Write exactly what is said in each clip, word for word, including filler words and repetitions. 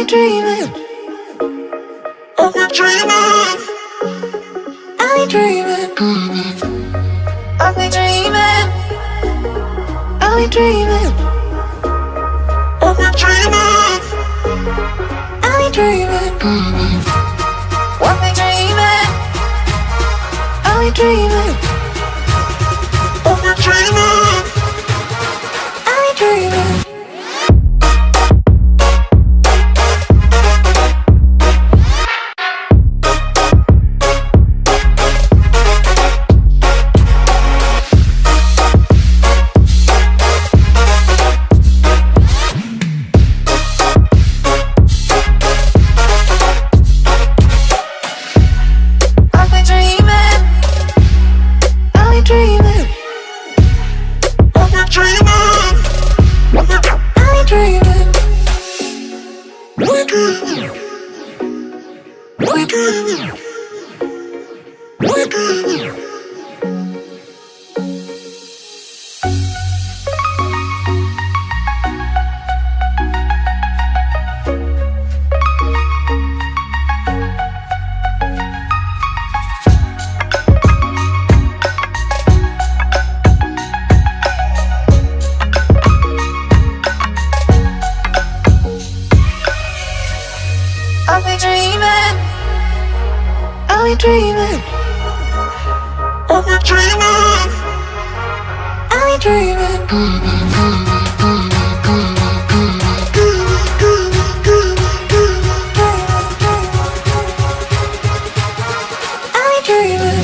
be dreaming. I'll be dreaming. I'll be dreaming. I'll be dreaming. I'll be dreaming. I'll be dreaming. I'll be dreaming. I'll be dreaming. I'll be dreaming. I'll be dreaming. I'll be dreaming. I'll be dreaming. I'll be dreaming. I'll be dreaming. I'll be dreaming. I'll be dreaming.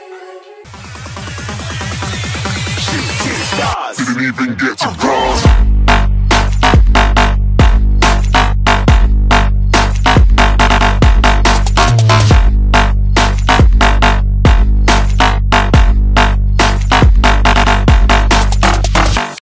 Didn't even get to cross.